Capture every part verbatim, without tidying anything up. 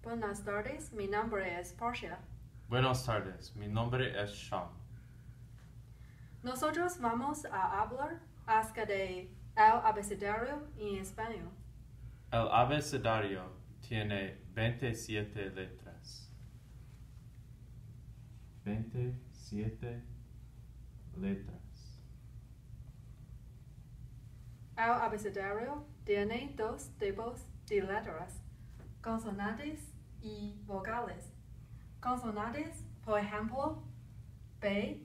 Buenas tardes, mi nombre es Portia. Buenas tardes, mi nombre es Sean. Nosotros vamos a hablar acerca de el abecedario en español. El abecedario tiene veintisiete letras. veintisiete letras. El abecedario tiene dos tipos de letras, consonantes y vocales. Consonantes, por ejemplo, B,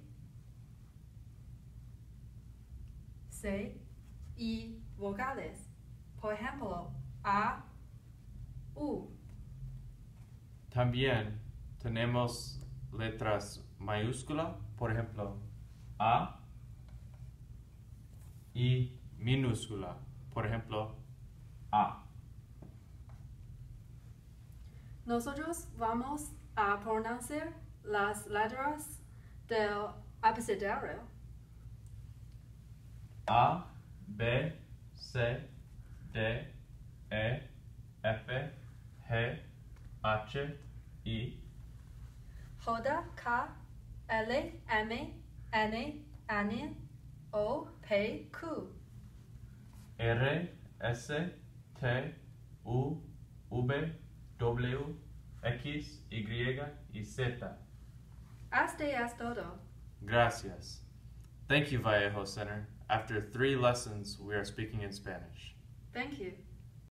C, y vocales, por ejemplo, A, U. También tenemos letras mayúsculas, por ejemplo, A, y minúscula, por ejemplo, A. Nosotros vamos a pronunciar las letras del abecedario. A, B, C, D, E, F, G, H, I, J, K, L, M, N, N, O, P, Q. R, S, T, U, V, W, X, Y y Z. Este es todo. Gracias. Thank you, Vallejo Center. After three lessons, we are speaking in Spanish. Thank you.